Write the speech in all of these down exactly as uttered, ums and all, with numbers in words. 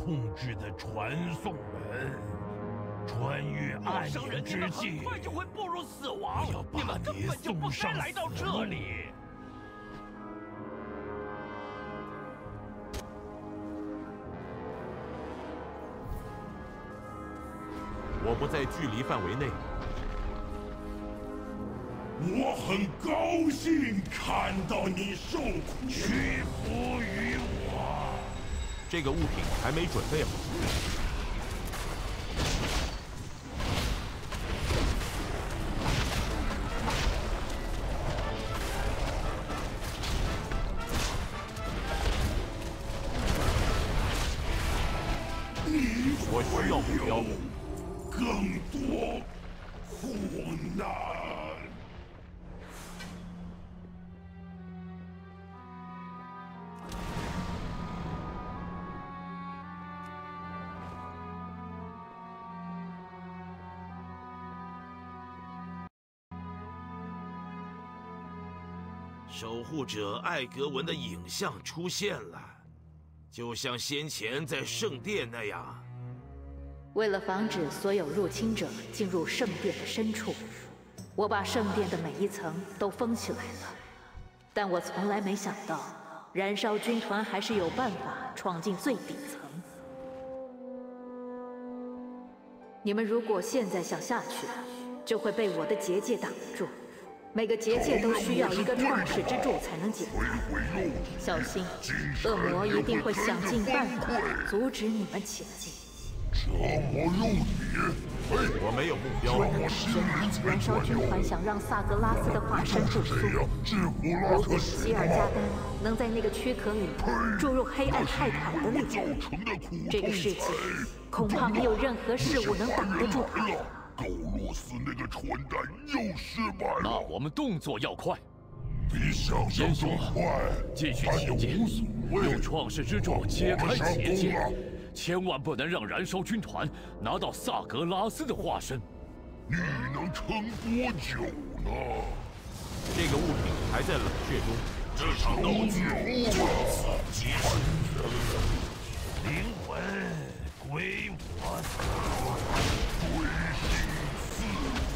控制的传送门，穿越暗影之际， 很快就会步入死亡。 我要你们把你根本就不送上该来到死路。 这里。 我不在距离范围内。 我很高兴看到你受苦。 屈服于我。 这个物品还没准备好。 你我需要目标。 更多苦难。 守护者艾格文的影像出现了，就像先前在圣殿那样。 为了防止所有入侵者进入圣殿的深处，我把圣殿的每一层都封起来了。但我从来没想到，燃烧军团还是有办法闯进最底层。你们如果现在想下去，就会被我的结界挡住。每个结界都需要一个创世之柱才能解开。小心，恶魔一定会想尽办法阻止你们前进。 折磨肉体， 我没有目标。 燃烧军团想让萨格拉斯的化身复苏。如果希尔加丹能在那个躯壳里注入黑暗泰坦的力量，这个世界恐怕没有任何事物能挡得住他。 狗洛斯那个蠢蛋又失败了。 那我们动作要快， 比想象中快。 继续前进，用创世之柱揭开结界。千万不能让燃烧军团拿到萨格拉斯的化身。 你能撑多久呢？ 这个物品还在冷却中。 这场斗争就此结束。 灵魂归我所。 归心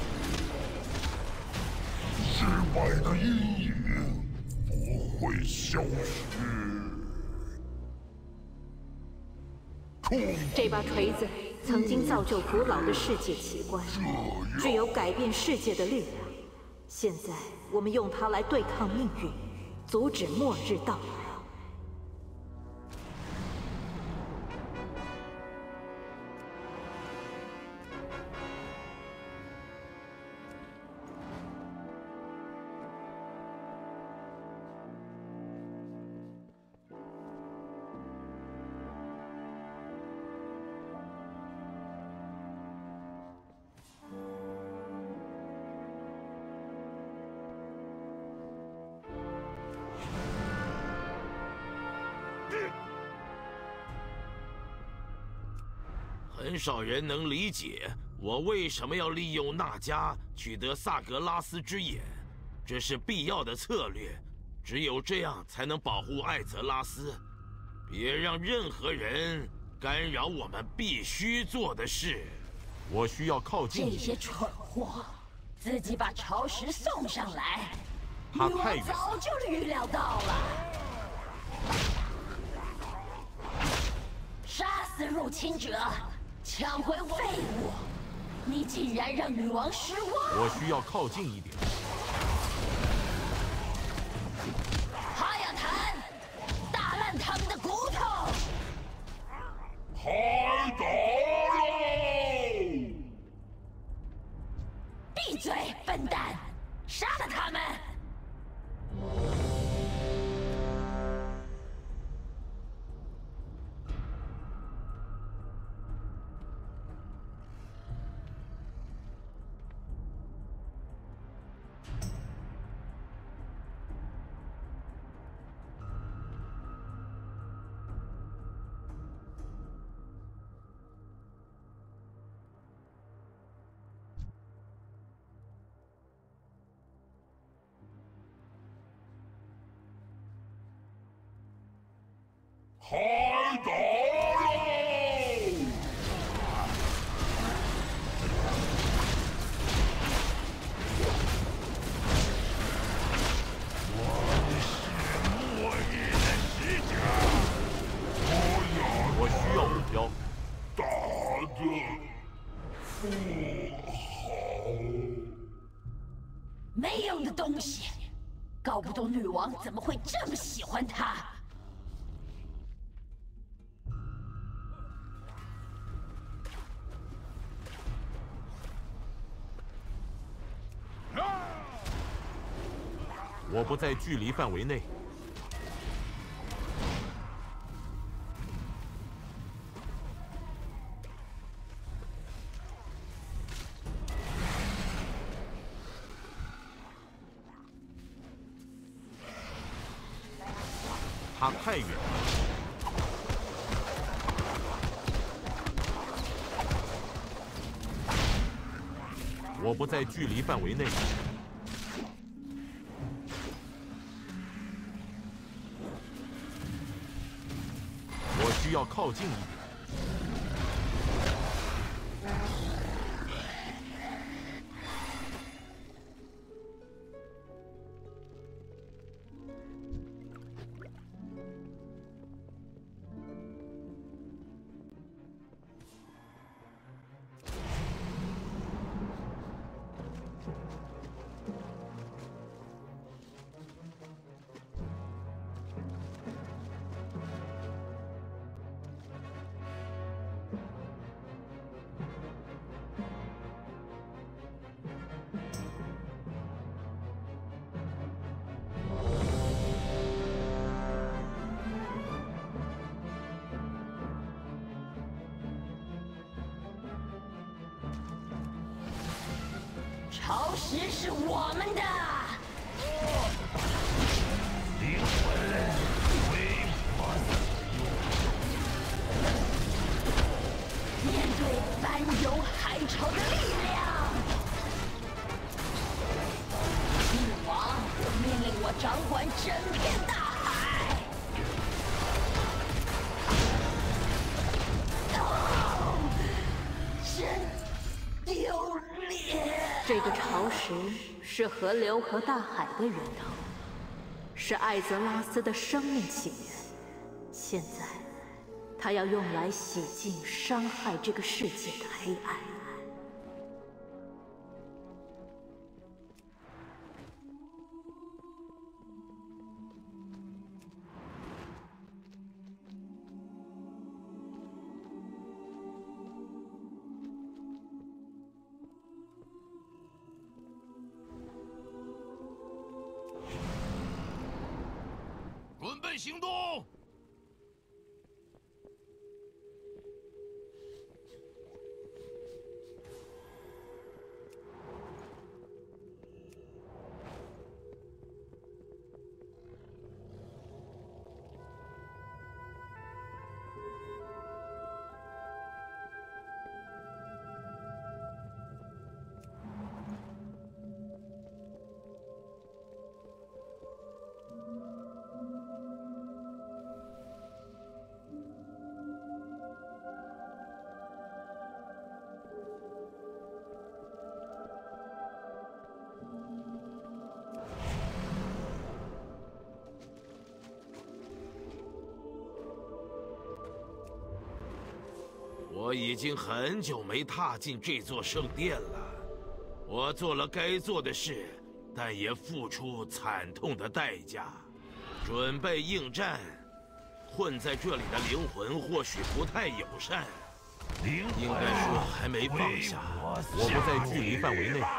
似。失败的阴影不会消失。 这把锤子曾经造就古老的世界奇观，具有改变世界的力量。现在我们用它来对抗命运，阻止末日到来。 很少人能理解我为什么要利用纳迦取得萨格拉斯之眼，这是必要的策略，只有这样才能保护艾泽拉斯。别让任何人干扰我们必须做的事。 我需要靠近一这些蠢货，自己把潮石送上来， 他太远， 早就预料到了。杀死入侵者，抢回废物！你竟然让女王失望！ 我需要靠近一点。 哈亚坦，打烂他们的骨头！ 开打喽！ 闭嘴，笨蛋！杀了他们！ 开打喽！ 不懂女王怎么会这么喜欢他。 我不在距离范围内。他太远了。我不在距离范围内。我需要靠近一点。 潮石是我们的。 灵魂为我所用。 面对翻涌海潮的力量，女王命令我掌管整片大海。哦，真丢脸！ 这个潮石是河流和大海的源头，是艾泽拉斯的生命起源。现在，它要用来洗净伤害这个世界的黑暗。 准备行动！ 我已经很久没踏进这座圣殿了。我做了该做的事，但也付出惨痛的代价，准备应战。混在这里的灵魂或许不太友善， 灵魂应该说还没放下。 我不在距离范围内。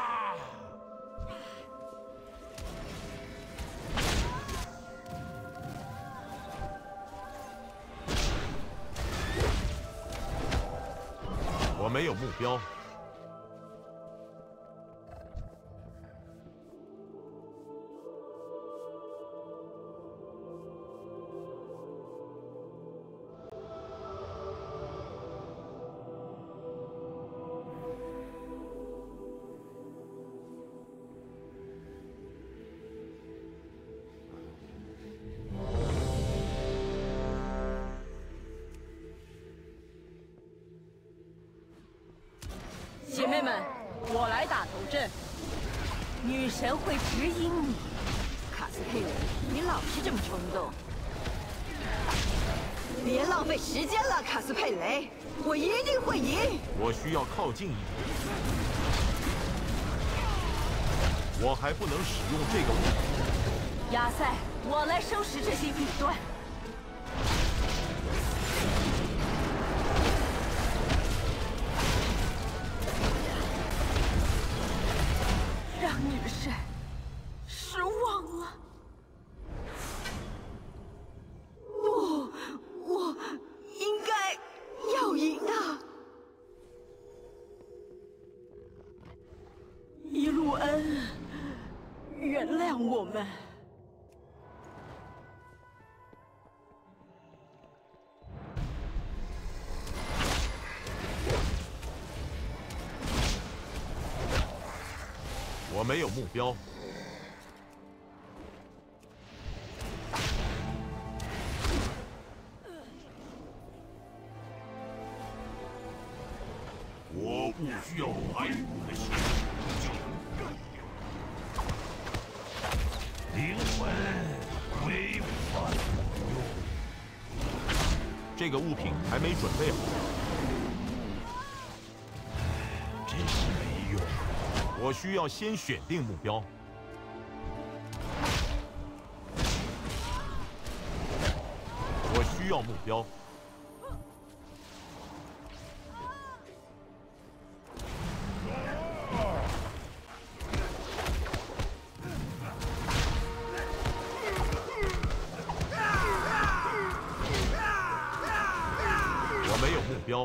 我没有目标。 姐妹们，我来打头阵。女神会指引你，卡斯佩雷，你老是这么冲动。别浪费时间了，卡斯佩雷，我一定会赢。 我需要靠近一点。我还不能使用这个武器。 亚塞，我来收拾这些异端。让女神失望了。不，我应该要赢啊！伊路恩，原谅我们。 我没有目标。 我不需要爱我的心，灵魂为我所用。 这个物品还没准备好， 真是没用。 我需要先选定目标。我需要目标。我没有目标。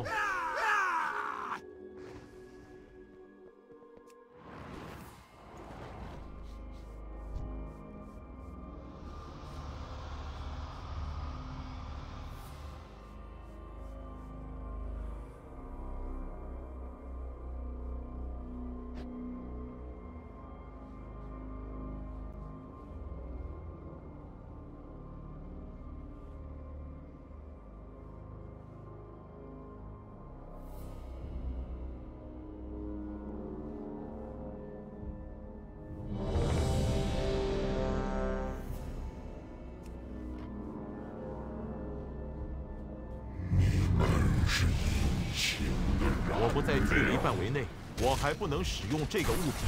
我不在距离范围内，我还不能使用这个物品。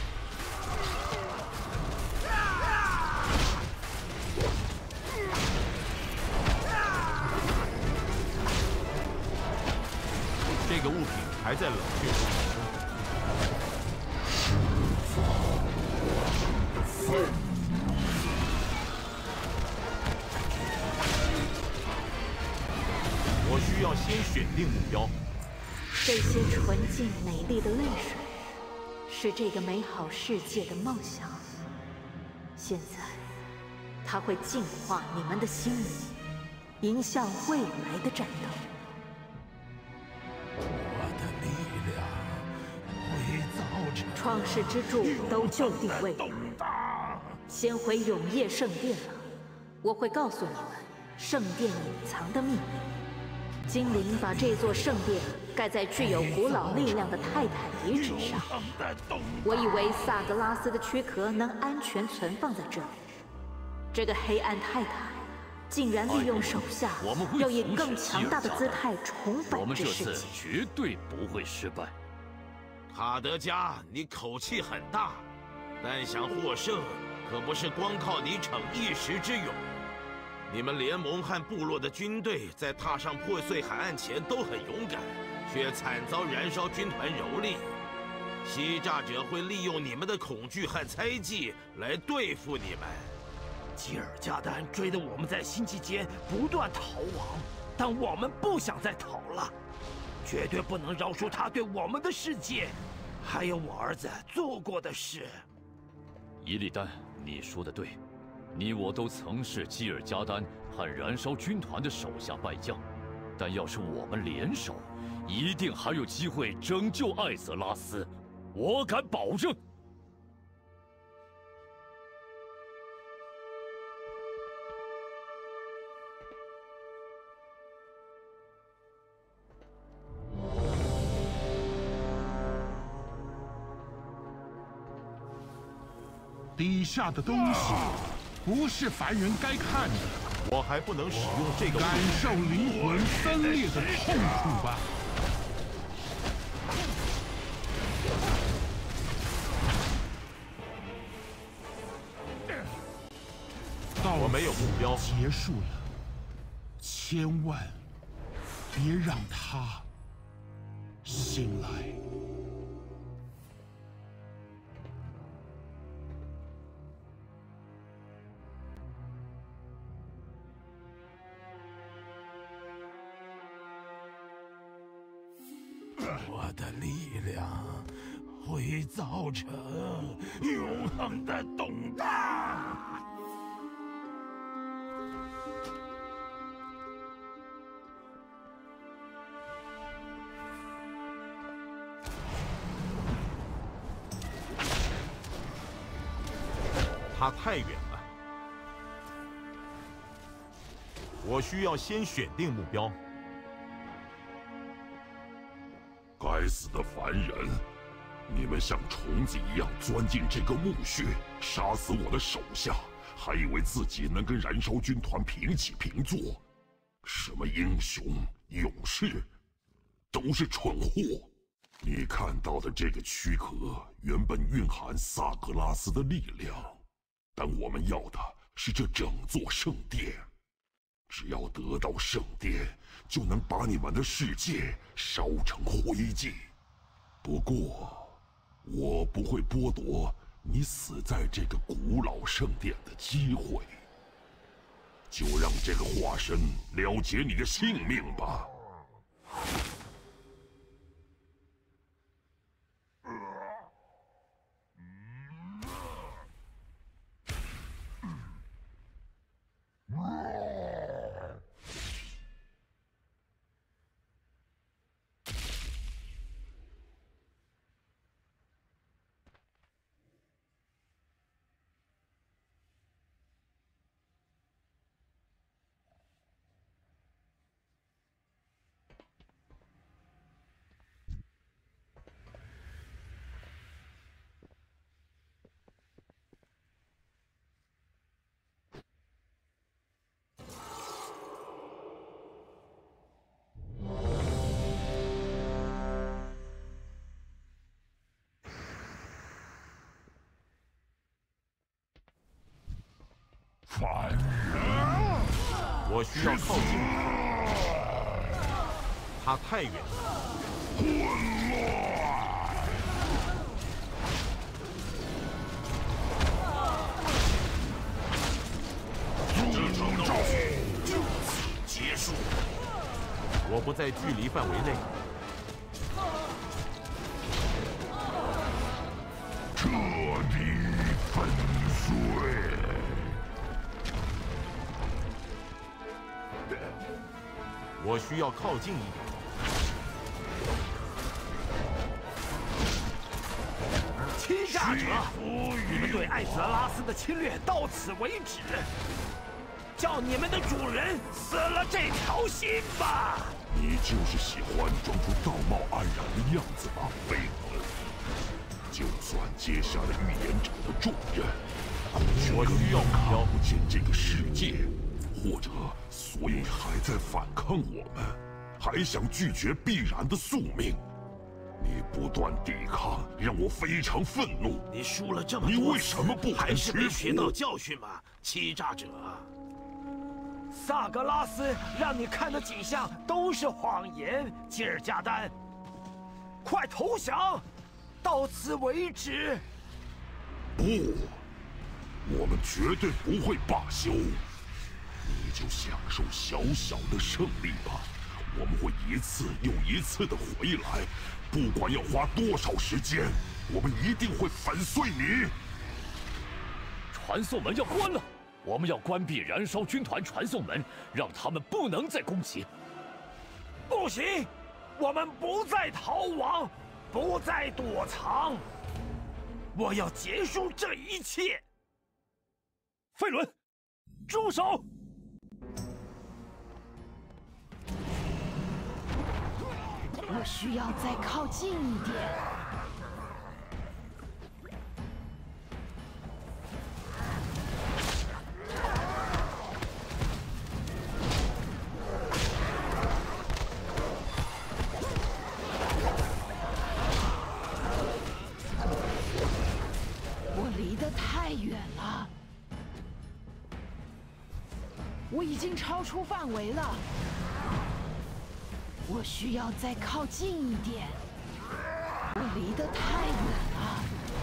这个物品还在冷却中。我需要先选定目标。 这些纯净美丽的泪水，是这个美好世界的梦想。现在，它会净化你们的心灵，迎向未来的战斗。 我的力量会造成创世之柱都就定位了，先回永夜圣殿了。我会告诉你们圣殿隐藏的秘密。精灵把这座圣殿盖在具有古老力量的泰坦遗址上。我以为萨格拉斯的躯壳能安全存放在这里，这个黑暗泰坦竟然利用手下，要以更强大的姿态重返这世界。 我们这次绝对不会失败。 卡德加，你口气很大，但想获胜，可不是光靠你逞一时之勇。你们联盟和部落的军队在踏上破碎海岸前都很勇敢，却惨遭燃烧军团蹂躏。欺诈者会利用你们的恐惧和猜忌来对付你们。 吉尔加丹追得我们在星际间不断逃亡，但我们不想再逃了，绝对不能饶恕他对我们的世界，还有我儿子做过的事。 伊利丹，你说的对。你我都曾是基尔加丹和燃烧军团的手下败将，但要是我们联手，一定还有机会拯救艾泽拉斯，我敢保证。 底下的东西不是凡人该看的。 我还不能使用这个， 感受灵魂分裂的痛苦吧。 我没有目标。 结束了，千万别让他醒来。 我的力量会造成永恒的动荡。 它太远了，我需要先选定目标。 该死的凡人！你们像虫子一样钻进这个墓穴，杀死我的手下，还以为自己能跟燃烧军团平起平坐？什么英雄勇士，都是蠢货！你看到的这个躯壳，原本蕴含萨格拉斯的力量，但我们要的是这整座圣殿。只要得到圣殿，就能把你们的世界烧成灰烬。不过，我不会剥夺你死在这个古老圣殿的机会。就让这个化身了结你的性命吧。 凡人， 我需要靠近他，他太远了。 混乱！ 这场闹剧就此结束。 我不在距离范围内。 彻底粉碎。 我需要靠近一点。 欺诈者，你们对艾泽拉斯的侵略到此为止，叫你们的主人死了这条心吧！ 你就是喜欢装出道貌岸然的样子吧，绯闻。就算接下了预言者的重任， 我需要看不见这个世界。或者，所以还在反抗我们，还想拒绝必然的宿命。你不断抵抗，让我非常愤怒。 你输了这么多次， 你为什么不还是没学到屈服？ 教训吗？欺诈者！ 萨格拉斯让你看的景象都是谎言，吉尔加丹，快投降！到此为止。 不，我们绝对不会罢休。你就享受小小的胜利吧，我们会一次又一次的回来，不管要花多少时间，我们一定会粉碎你。 传送门要关了，我们要关闭燃烧军团传送门，让他们不能再攻击。 不行，我们不再逃亡，不再躲藏，我要结束这一切。 费伦，住手！ 我需要再靠近一点。我离得太远了。 我已经超出范围了，我需要再靠近一点，我离得太远了。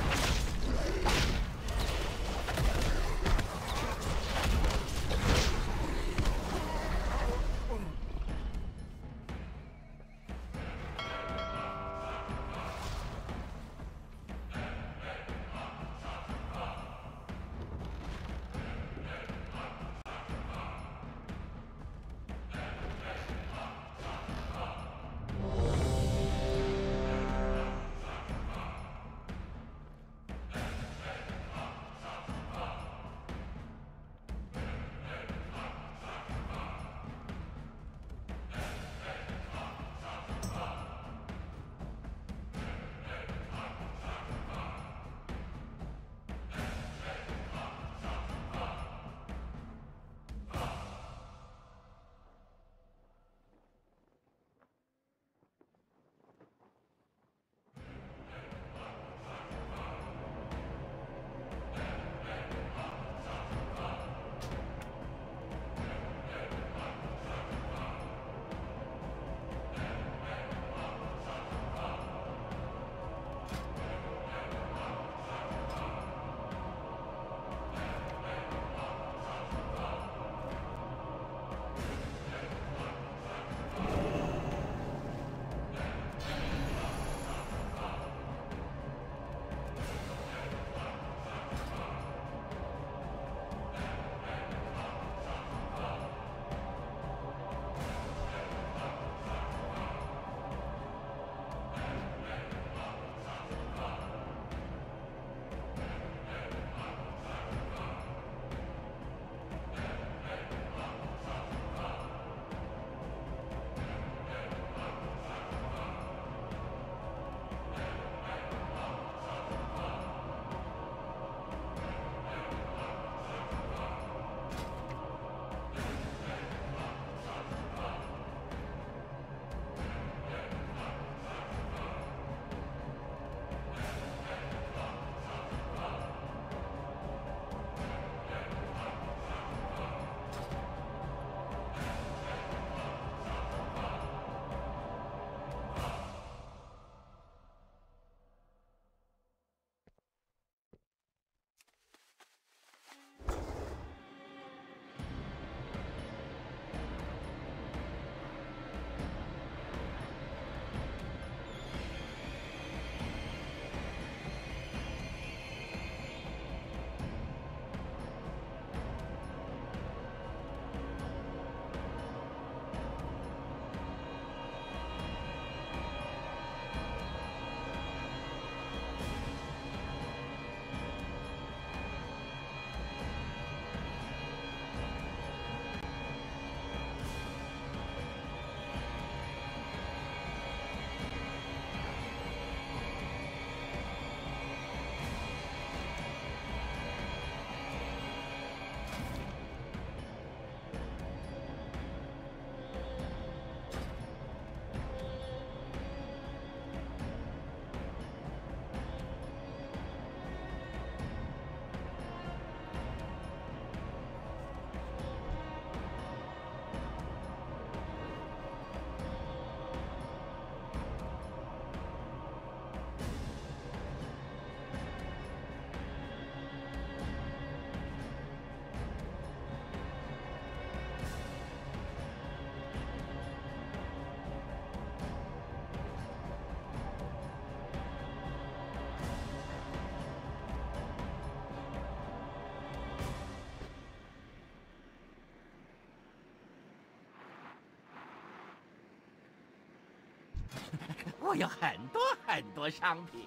我有很多很多商品。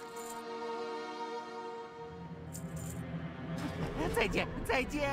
再见，再见。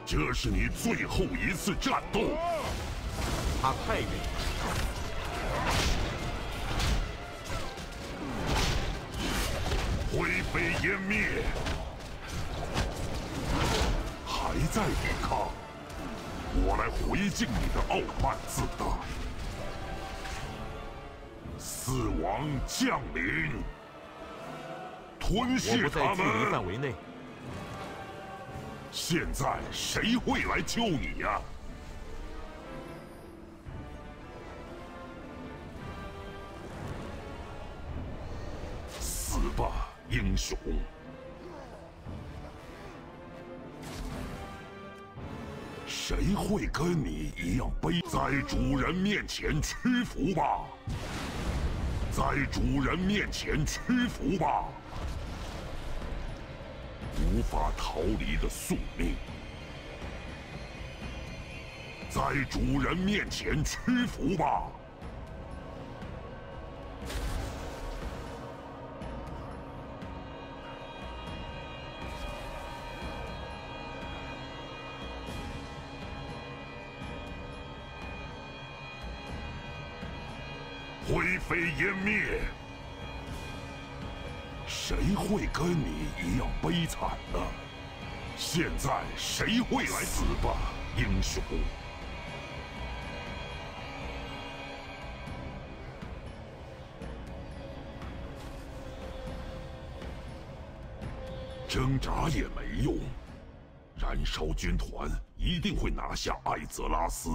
这是你最后一次战斗。 他太远了。 灰飞烟灭，还在抵抗。我来回敬你的傲慢自大。死亡降临，吞噬他们。 我不在距离范围内。 现在谁会来救你呀？死吧，英雄！谁会跟你一样卑？在主人面前屈服吧！在主人面前屈服吧！无法逃离的宿命，在主人面前屈服吧！灰飞烟灭。谁会跟你一样悲惨呢？现在谁会来？死吧，英雄！挣扎也没用，燃烧军团一定会拿下艾泽拉斯。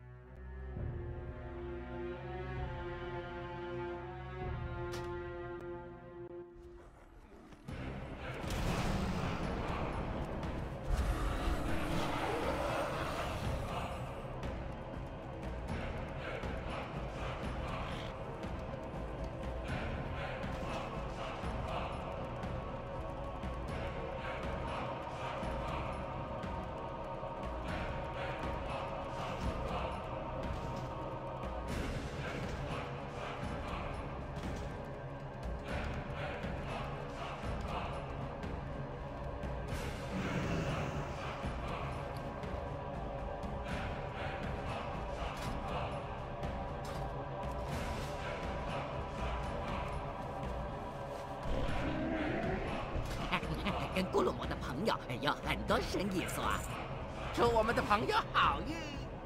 跟咕噜魔的朋友有很多生意做，祝我们的朋友好运。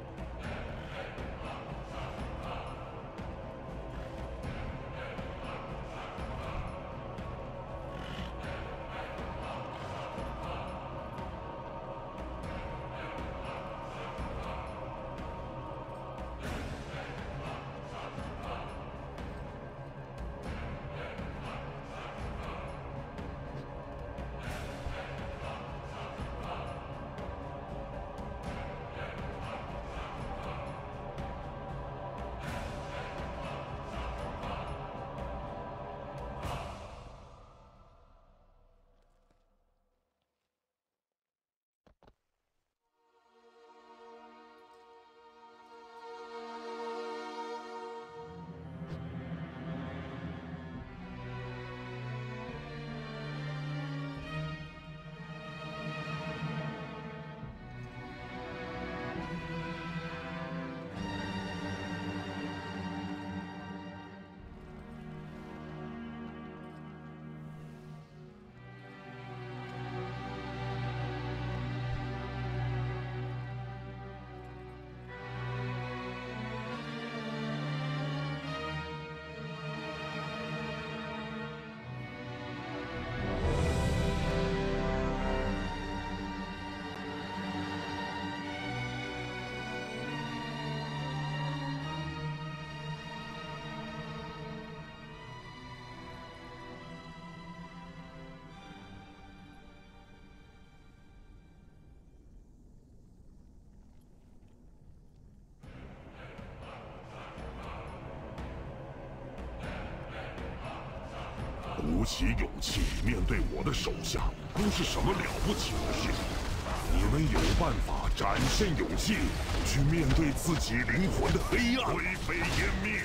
鼓起勇气面对我的手下，不是什么了不起的事。你们有办法展现勇气，去面对自己灵魂的黑暗，灰飞烟灭。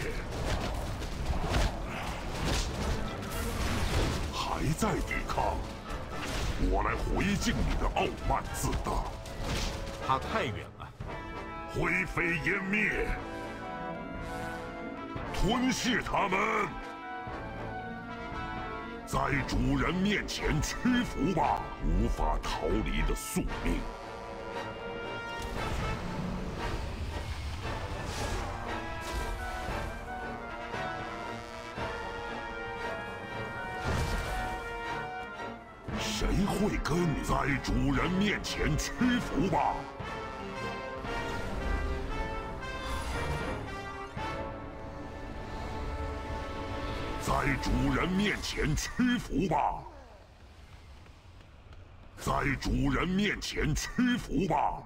还在抵抗，我来回敬你的傲慢自大。 他太远了。 灰飞烟灭，吞噬他们，在主人面前屈服吧，无法逃离的宿命。谁会跟你在主人面前屈服吧？在主人面前屈服吧！在主人面前屈服吧！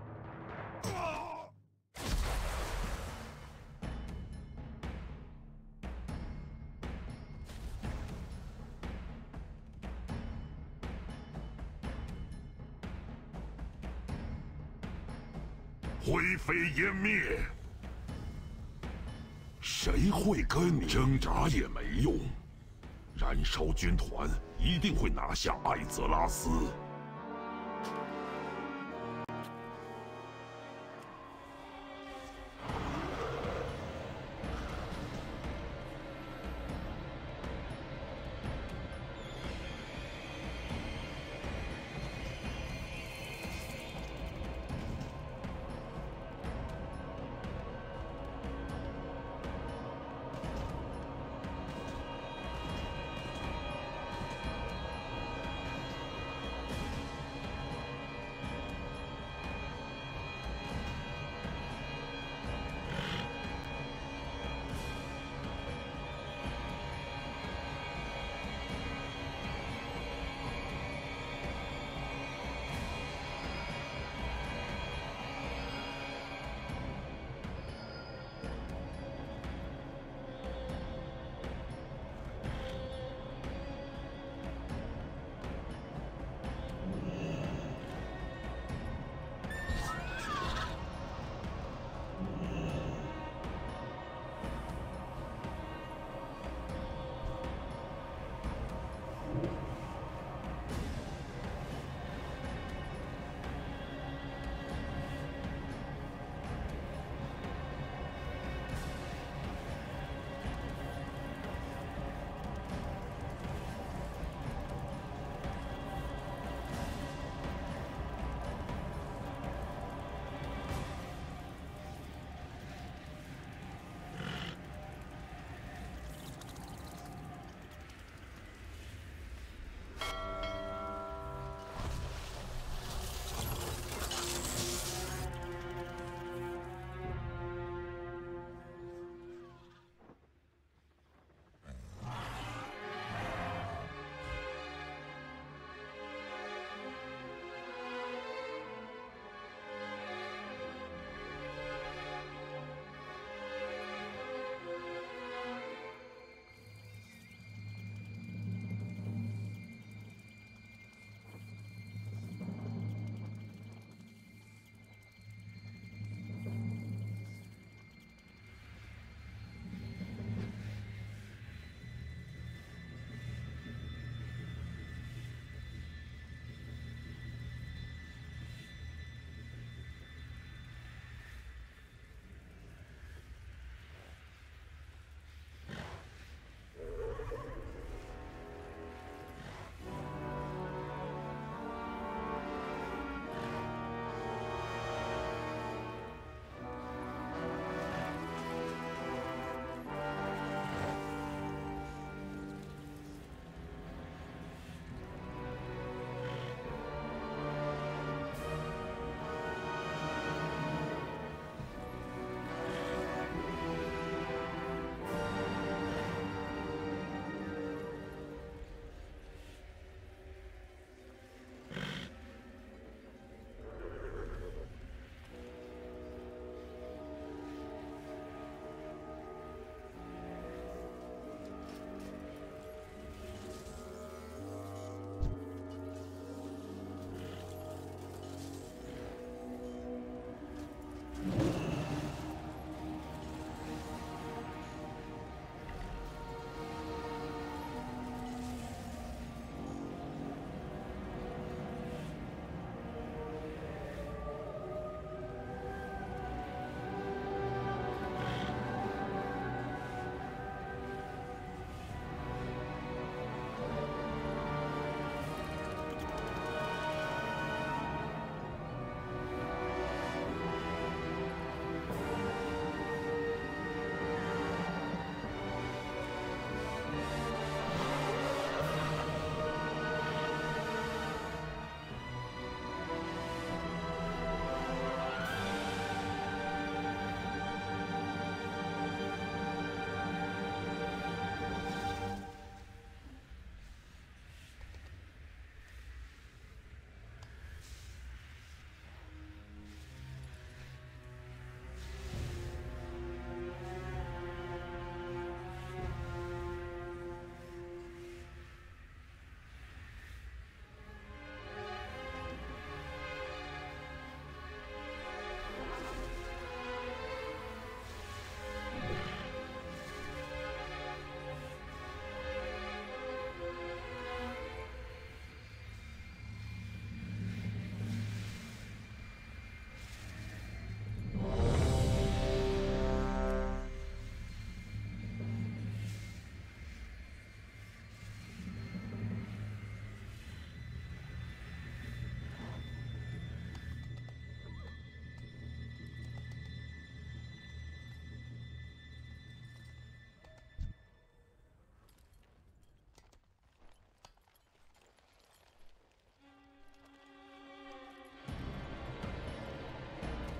灰飞烟灭，谁会跟你挣扎也没用。燃烧军团一定会拿下艾泽拉斯。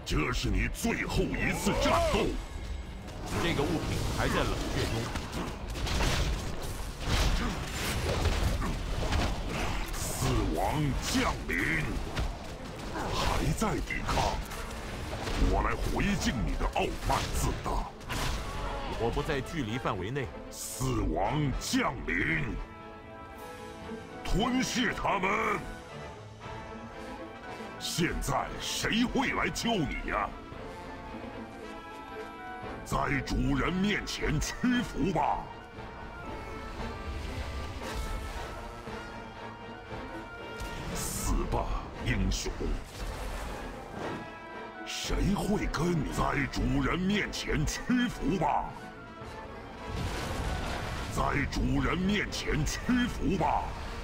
这是你最后一次战斗。 这个物品还在冷却中。 死亡降临，还在抵抗。我来回敬你的傲慢自大。 我不在距离范围内。 死亡降临，吞噬他们。现在谁会来救你呀？在主人面前屈服吧！死吧，英雄！谁会跟你在主人面前屈服吧？在主人面前屈服吧！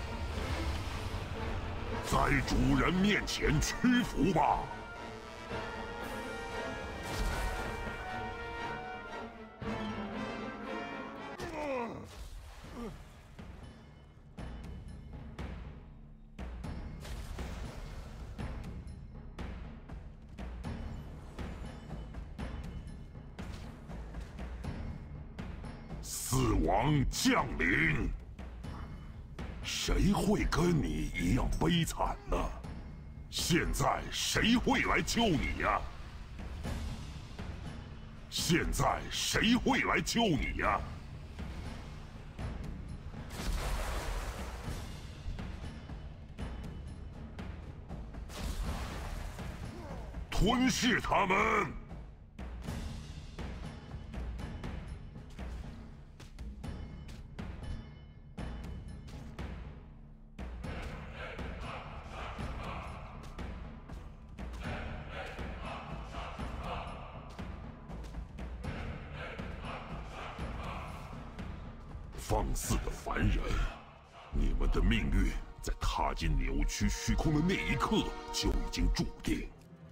在主人面前屈服吧！死亡降临。谁会跟你一样悲惨呢？现在谁会来救你呀？现在谁会来救你呀？吞噬他们！放肆的凡人，你们的命运在踏进扭曲虚空的那一刻就已经注定。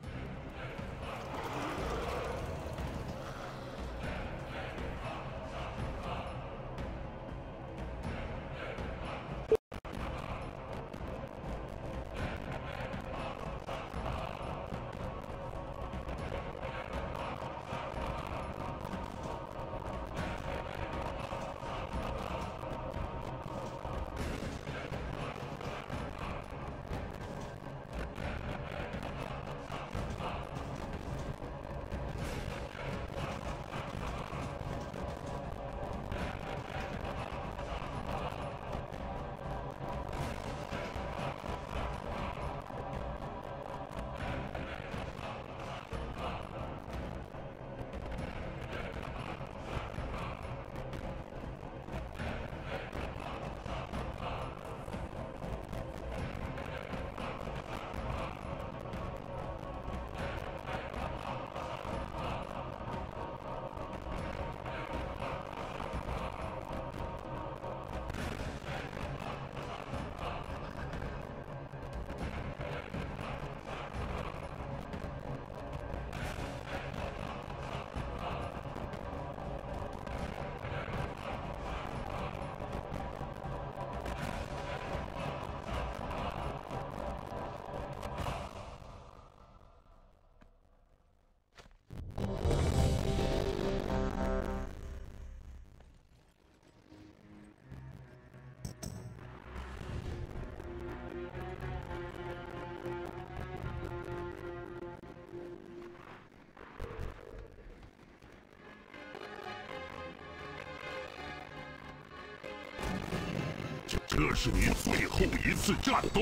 这是你最后一次战斗。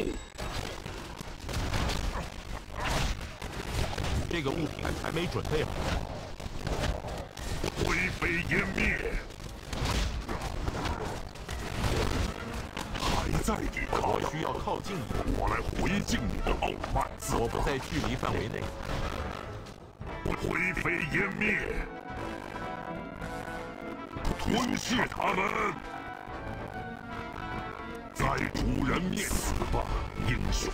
这个物品还没准备好。 灰飞烟灭，还在抵抗。 我需要靠近你， 我来回敬你的傲慢自大。 我不在距离范围内。 灰飞烟灭，吞噬他们。在主人面死吧，英雄！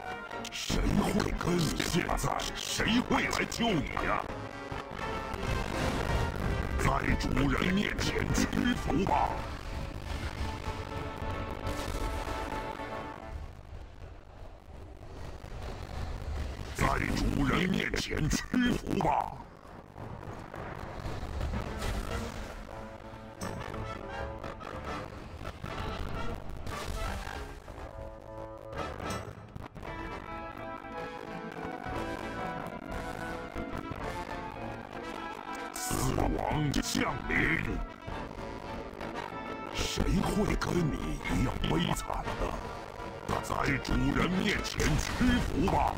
谁会跟你？现在谁会来救你呀？ 在主人面前屈服吧！在主人面前屈服吧！死亡降临，谁会跟你一样悲惨呢？在主人面前屈服吧！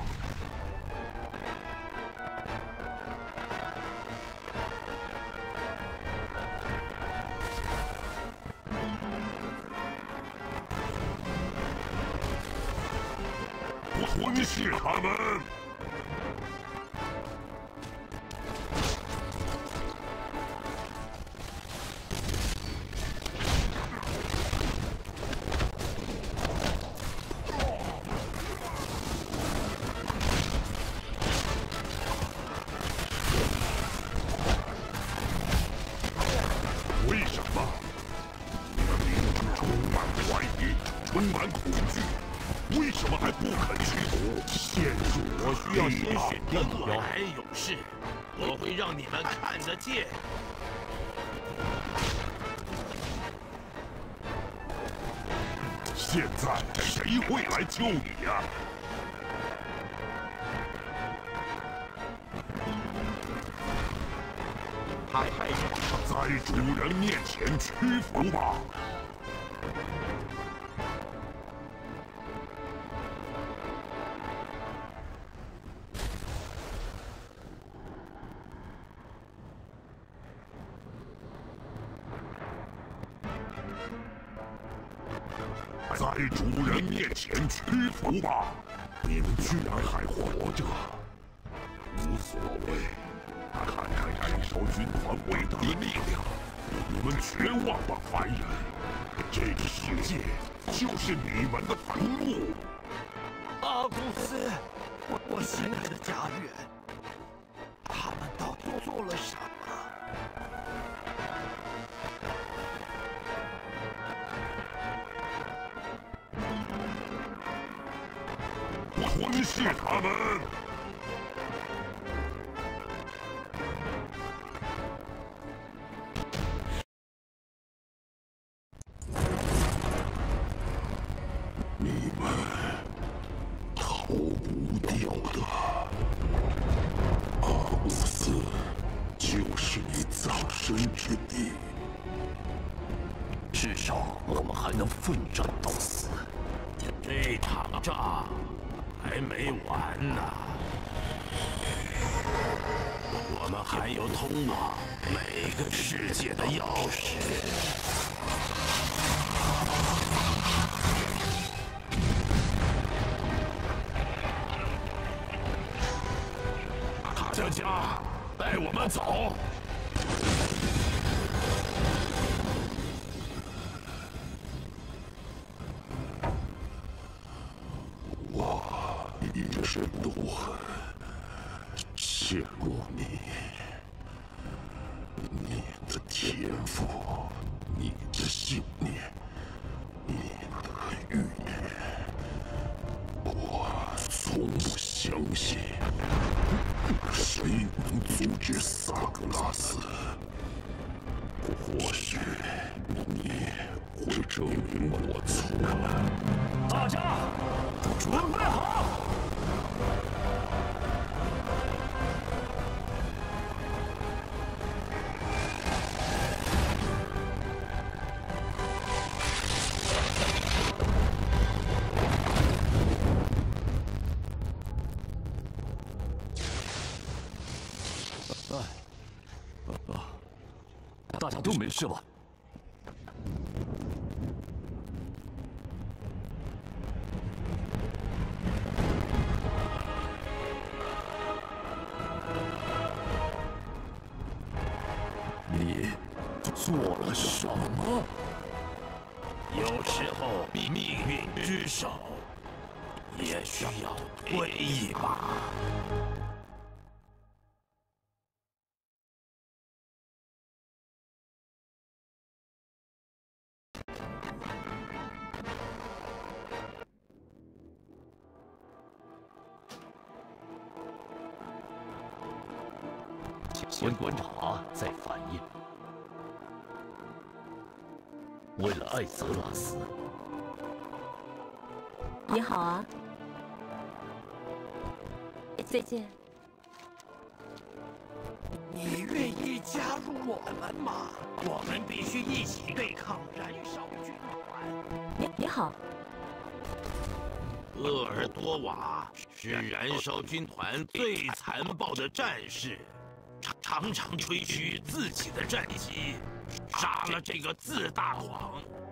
吞噬他们！为什么？你的灵魂充满怀疑，充满恐惧。 为什么还不肯屈服？陷入我需要先选定目标。 来，勇士，我会让你们看得见。 现在谁会来救你呀？ 他太傻， 在主人面前屈服吧！ 在主人面前屈服吧！你们居然还活着，无所谓。看看燃烧军团伟大的力量，你们绝望吧，凡人！这个世界就是你们的坟墓。 阿古斯，我我心爱的家园，他们到底做了什么？ 吞噬他们！你们逃不掉的，阿古斯就是你葬身之地。 至少我们还能奋战到死。 这场仗 还没完呢，我们还有通往每个世界的钥匙。卡加加，带我们走。 一生都很羡慕你，你的天赋，你的信念，你的预言，我从不相信谁能阻止萨格拉斯。或许你会证明我错了。 大家准备好！ 大家都没事吧？ 你做了什么？ 有时候命运之手也需要推一把。 先观察，再反应。为了艾泽拉斯。 你好啊，再见。 你愿意加入我们吗？我们必须一起对抗燃烧军团。 你你好。 鄂尔多瓦是燃烧军团最残暴的战士，常常吹嘘自己的战绩，杀了这个自大狂。